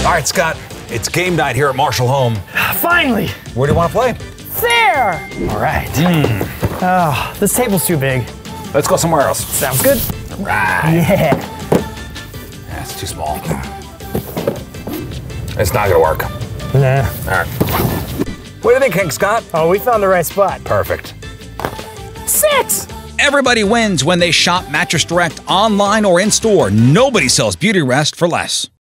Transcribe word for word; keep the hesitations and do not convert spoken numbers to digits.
All right, Scott, it's game night here at Marshall Home. Finally! Where do you want to play? There! All right. Mm. Oh, this table's too big. Let's go somewhere else. Sounds good. All right. Yeah. That's too small. It's not gonna work. Nah. All right. What do you think, King Scott? Oh, we found the right spot. Perfect. Six! Everybody wins when they shop Mattress Direct online or in store. Nobody sells beauty rest for less.